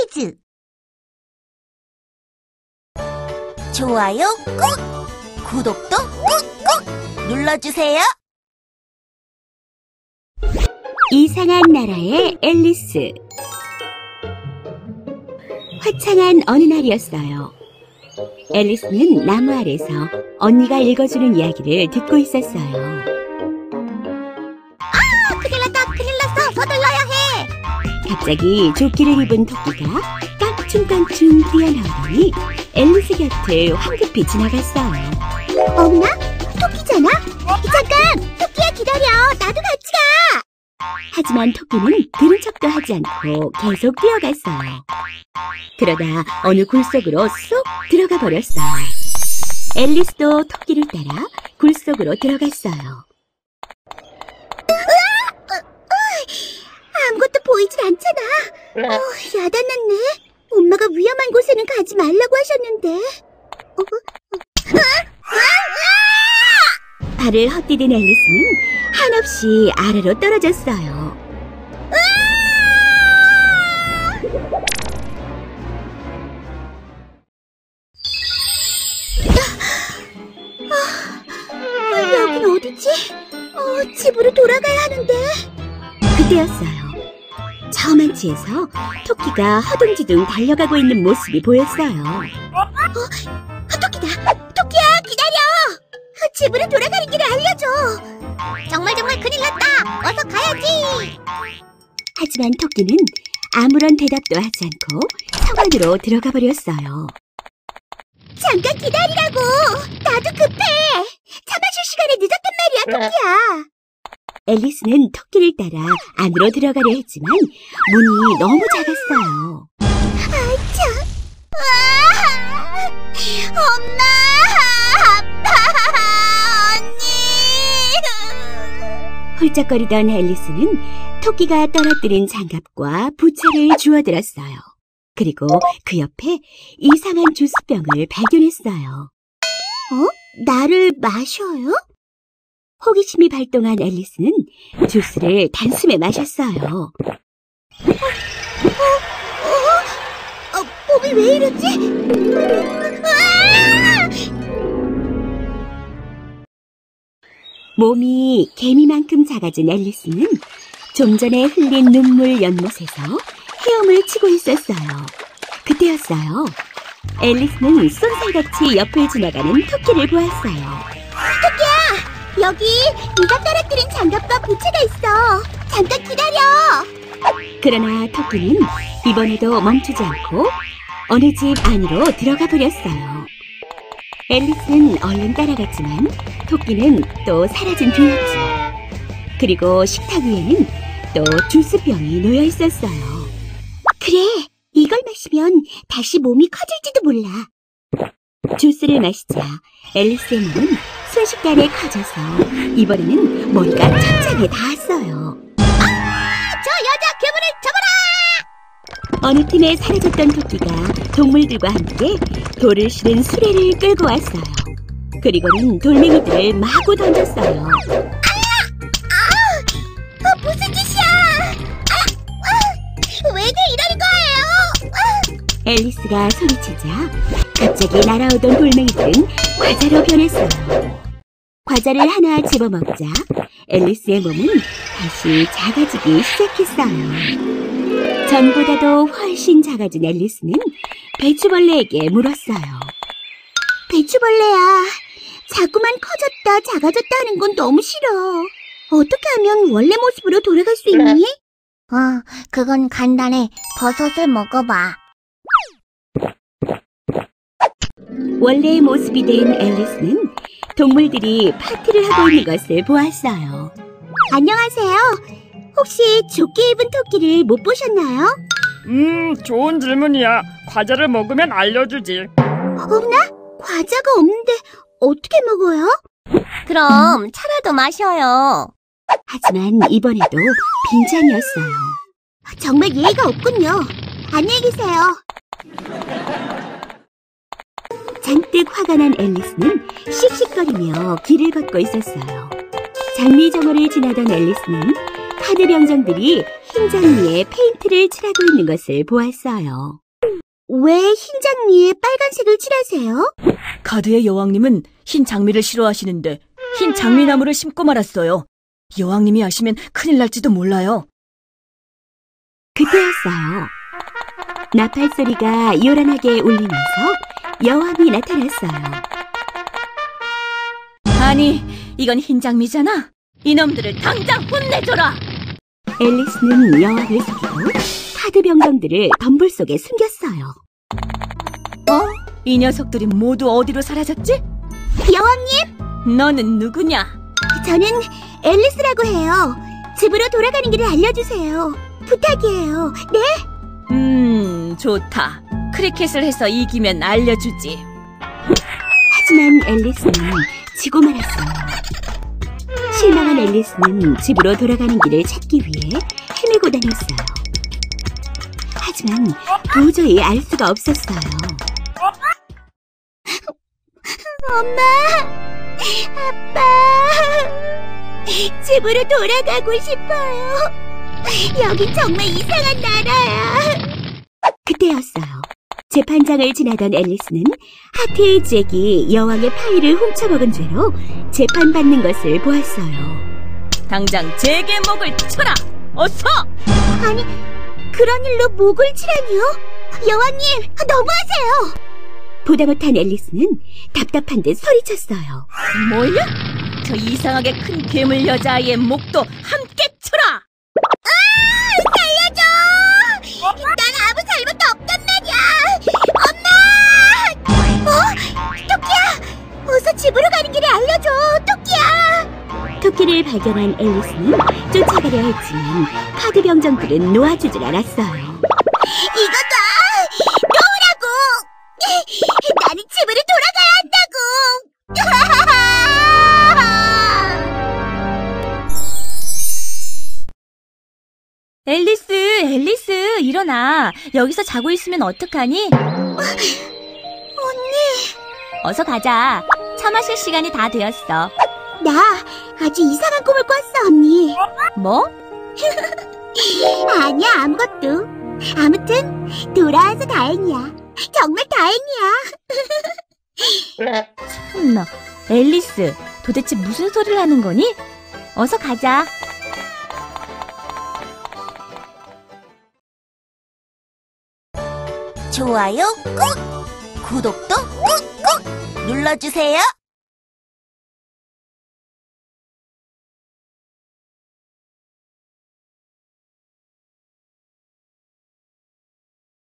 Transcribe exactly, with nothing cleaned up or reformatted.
퀴즈. 좋아요 꾹! 구독도 꾹꾹 눌러주세요. 이상한 나라의 앨리스. 화창한 어느 날이었어요. 앨리스는 나무 아래서 언니가 읽어주는 이야기를 듣고 있었어요. 아, 큰일 났다, 큰일 났어. 서둘러야 해. 갑자기 조끼를 입은 토끼가 깡충깡충 뛰어나오더니 앨리스 곁을 황급히 지나갔어요. 어머나? 토끼잖아? 잠깐! 토끼야, 기다려. 나도 같이 가. 하지만 토끼는 들은 척도 하지 않고 계속 뛰어갔어요. 그러다 어느 굴 속으로 쏙 들어가 버렸어요. 앨리스도 토끼를 따라 굴 속으로 들어갔어요. 아무것도 보이질 않잖아. 어, 야단났네. 엄마가 위험한 곳에는 가지 말라고 하셨는데. 어? 발을 헛디딘 앨리스는 한없이 아래로 떨어졌어요. 아, 여긴 어디지? 어, 집으로 돌아가야 하는데. 그때였어요. 저만치에서 토끼가 허둥지둥 달려가고 있는 모습이 보였어요. 어, 토끼다. 토끼야, 기다려. 집으로 돌아가는 길을 알려줘. 정말 정말 큰일 났다. 어서 가야지. 하지만 토끼는 아무런 대답도 하지 않고 성 안으로 들어가 버렸어요. 잠깐 기다리라고. 나도 급해. 참아줄 시간이 늦었단 말이야, 토끼야. 앨리스는 토끼를 따라 안으로 들어가려 했지만 문이 너무 작았어요. 아차. 아, 엄마, 아빠, 언니. 훌쩍거리던 앨리스는 토끼가 떨어뜨린 장갑과 부채를 주워들었어요. 그리고 그 옆에 이상한 주스병을 발견했어요. 어? 나를 마셔요? 호기심이 발동한 앨리스는 주스를 단숨에 마셨어요. 어? 어? 어? 몸이 왜 이러지? 아! 몸이 개미만큼 작아진 앨리스는 좀 전에 흘린 눈물 연못에서 헤엄을 치고 있었어요. 그때였어요. 앨리스는 쏜살같이 옆을 지나가는 토끼를 보았어요. 토끼야! 여기 네가 떨어뜨린 장갑과 부채가 있어. 잠깐 기다려. 그러나 토끼는 이번에도 멈추지 않고 어느 집 안으로 들어가 버렸어요. 앨리스는 얼른 따라갔지만 토끼는 또 사라진 뒤였죠. 그리고 식탁 위에는 또 주스병이 놓여 있었어요. 그래, 이걸 마시면 다시 몸이 커질지도 몰라. 주스를 마시자 앨리스의 몸은 순식간에 커져서 이번에는 머리가 천장에 닿았어요. 아, 저 여자 괴물을 잡아라! 어느 틈에 사라졌던 토끼가 동물들과 함께 돌을 실은 수레를 끌고 왔어요. 그리고는 돌멩이들을 마구 던졌어요. 아, 무슨 짓이야? 아, 아, 왜들 이러는 거예요? 아. 앨리스가 소리치자 갑자기 날아오던 돌멩이들은 과자로 변했어요. 과자를 하나 집어먹자 앨리스의 몸은 다시 작아지기 시작했어요. 전보다도 훨씬 작아진 앨리스는 배추벌레에게 물었어요. 배추벌레야, 자꾸만 커졌다 작아졌다 하는 건 너무 싫어. 어떻게 하면 원래 모습으로 돌아갈 수 있니? 어, 그건 간단해. 버섯을 먹어봐. 원래의 모습이 된 앨리스는 동물들이 파티를 하고 있는 것을 보았어요. 안녕하세요. 혹시 조끼 입은 토끼를 못 보셨나요? 음, 좋은 질문이야. 과자를 먹으면 알려주지. 없나? 과자가 없는데 어떻게 먹어요? 그럼 차라도 마셔요. 하지만 이번에도 빈잔이었어요. 정말 예의가 없군요. 안녕히 계세요. 잔뜩 화가 난 앨리스는 씩씩거리며 길을 걷고 있었어요. 장미정원을 지나던 앨리스는 카드 병정들이 흰 장미에 페인트를 칠하고 있는 것을 보았어요. 왜 흰 장미에 빨간색을 칠하세요? 카드의 여왕님은 흰 장미를 싫어하시는데 흰 장미나무를 심고 말았어요. 여왕님이 아시면 큰일 날지도 몰라요. 그때였어요. 나팔 소리가 요란하게 울리면서 여왕이 나타났어요. 아니, 이건 흰 장미잖아. 이놈들을 당장 혼내줘라. 앨리스는 여왕을 속이고 카드 병정들을 덤불 속에 숨겼어요. 어? 이 녀석들이 모두 어디로 사라졌지? 여왕님, 너는 누구냐? 저는 앨리스라고 해요. 집으로 돌아가는 길을 알려주세요. 부탁이에요. 네? 음, 좋다. 크리켓을 해서 이기면 알려주지. 하지만 앨리스는 지고 말았어요. 실망한 앨리스는 집으로 돌아가는 길을 찾기 위해 헤매고 다녔어요. 하지만 도저히 알 수가 없었어요. 엄마, 아빠, 집으로 돌아가고 싶어요. 여긴 정말 이상한 나라야. 그때였어요. 재판장을 지나던 앨리스는 하트의 잭이 여왕의 파이를 훔쳐먹은 죄로 재판받는 것을 보았어요. 당장 제게 목을 쳐라! 어서! 아니, 그런 일로 목을 치라니요? 여왕님, 너무하세요. 보다 못한 앨리스는 답답한 듯 소리쳤어요. 뭐야? 저 이상하게 큰 괴물 여자아이의 목도 함께 쳐라! 살려줘! 난 아무 잘못도 없단 말이야! 엄마! 어? 토끼야! 어서 집으로 가는 길을 알려줘, 토끼야! 토끼를 발견한 앨리스는 쫓아가려 했지만 카드 병정들은 놓아주질 않았어요. 이거 놔! 놓으라고! 나는 집으로 돌아가야 한다고! 앨리스, 앨리스, 일어나. 여기서 자고 있으면 어떡하니? 언니, 어서 가자. 차 마실 시간이 다 되었어. 나 아주 이상한 꿈을 꿨어, 언니. 뭐? 아니야, 아무것도. 아무튼 돌아와서 다행이야. 정말 다행이야. 참나. 앨리스, 도대체 무슨 소리를 하는 거니? 어서 가자. 좋아요 꾹! 구독도 꾹꾹 눌러주세요.